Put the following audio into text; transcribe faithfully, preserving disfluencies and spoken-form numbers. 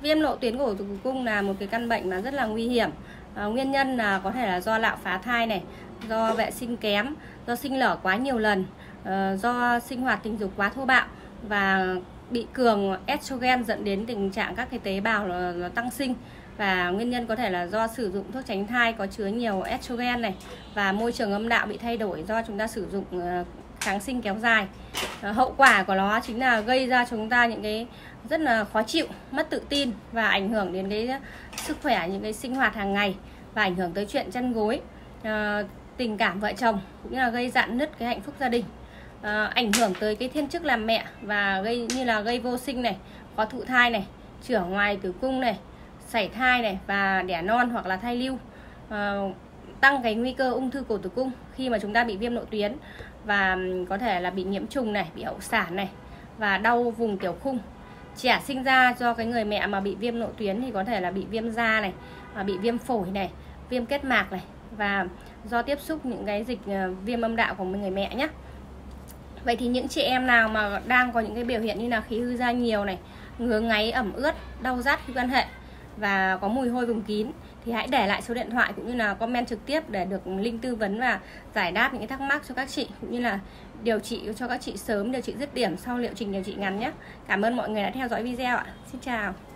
Viêm nội tuyến cổ tử cung là một cái căn bệnh mà rất là nguy hiểm. À, nguyên nhân là có thể là do lạo phá thai này, do vệ sinh kém, do sinh nở quá nhiều lần, uh, do sinh hoạt tình dục quá thô bạo và bị cường estrogen dẫn đến tình trạng các cái tế bào nó, nó tăng sinh. Và nguyên nhân có thể là do sử dụng thuốc tránh thai có chứa nhiều estrogen này, và môi trường âm đạo bị thay đổi do chúng ta sử dụng uh, kháng sinh kéo dài. Uh, hậu quả của nó chính là gây ra chúng ta những cái rất là khó chịu, mất tự tin và ảnh hưởng đến cái sức khỏe, những cái sinh hoạt hàng ngày, và ảnh hưởng tới chuyện chân gối, uh, tình cảm vợ chồng, cũng như là gây rạn nứt cái hạnh phúc gia đình, uh, ảnh hưởng tới cái thiên chức làm mẹ và gây như là gây vô sinh này, có thụ thai này, chữa ngoài tử cung này, sảy thai này và đẻ non hoặc là thai lưu, uh, tăng cái nguy cơ ung thư cổ tử cung khi mà chúng ta bị viêm nội tuyến, và có thể là bị nhiễm trùng này, bị hậu sản này và đau vùng tiểu khung. Trẻ sinh ra do cái người mẹ mà bị viêm nội tuyến thì có thể là bị viêm da này, bị viêm phổi này, viêm kết mạc này, và do tiếp xúc những cái dịch viêm âm đạo của người mẹ nhé. Vậy thì những chị em nào mà đang có những cái biểu hiện như là khí hư da nhiều này, ngứa ngáy, ẩm ướt, đau rát khi quan hệ và có mùi hôi vùng kín thì hãy để lại số điện thoại cũng như là comment trực tiếp để được link tư vấn và giải đáp những cái thắc mắc cho các chị, cũng như là điều trị cho các chị sớm, điều trị dứt điểm sau liệu trình điều trị ngắn nhé. Cảm ơn mọi người đã theo dõi video ạ. Xin chào.